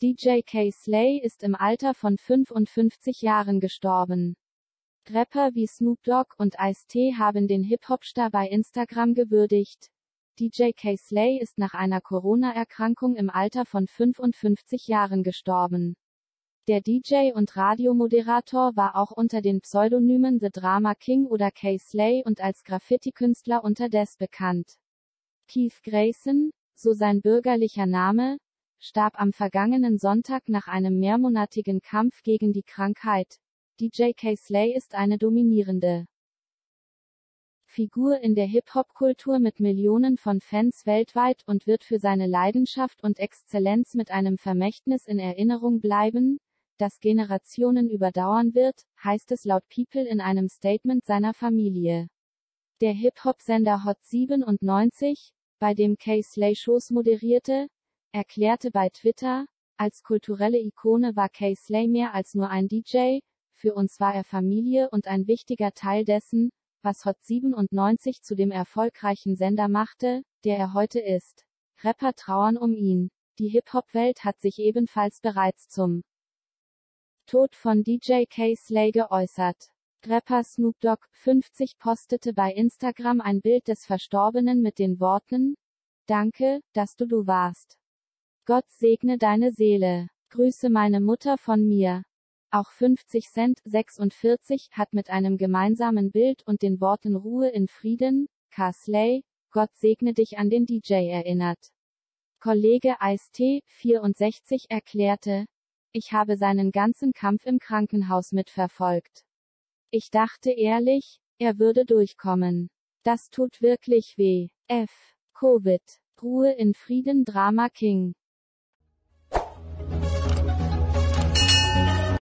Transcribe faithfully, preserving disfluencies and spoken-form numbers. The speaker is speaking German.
D J Kay Slay ist im Alter von fünfundfünfzig Jahren gestorben. Rapper wie Snoop Dogg und Ice-T haben den Hip-Hop-Star bei Instagram gewürdigt. D J Kay Slay ist nach einer Corona-Erkrankung im Alter von fünfundfünfzig Jahren gestorben. Der D J und Radiomoderator war auch unter den Pseudonymen The Drama King oder Kay Slay und als Graffiti-Künstler unter Des bekannt. Keith Grayson, so sein bürgerlicher Name, starb am vergangenen Sonntag nach einem mehrmonatigen Kampf gegen die Krankheit. D J Kay Slay ist eine dominierende Figur in der Hip-Hop-Kultur mit Millionen von Fans weltweit und wird für seine Leidenschaft und Exzellenz mit einem Vermächtnis in Erinnerung bleiben, das Generationen überdauern wird, heißt es laut People in einem Statement seiner Familie. Der Hip-Hop-Sender Hot siebenundneunzig, bei dem Kay Slay Shows moderierte, erklärte bei Twitter, als kulturelle Ikone war Kay Slay mehr als nur ein D J, für uns war er Familie und ein wichtiger Teil dessen, was Hot siebenundneunzig zu dem erfolgreichen Sender machte, der er heute ist. Rapper trauern um ihn. Die Hip-Hop-Welt hat sich ebenfalls bereits zum Tod von D J Kay Slay geäußert. Rapper Snoop Dogg, fünfzig, postete bei Instagram ein Bild des Verstorbenen mit den Worten: Danke, dass du du warst. Gott segne deine Seele. Grüße meine Mutter von mir. Auch fünfzig Cent, sechsundvierzig, hat mit einem gemeinsamen Bild und den Worten Ruhe in Frieden, Kay Slay, Gott segne dich an den D J erinnert. Kollege Ice-T, vierundsechzig, erklärte: Ich habe seinen ganzen Kampf im Krankenhaus mitverfolgt. Ich dachte ehrlich, er würde durchkommen. Das tut wirklich weh. F. Covid. Ruhe in Frieden. Drama King.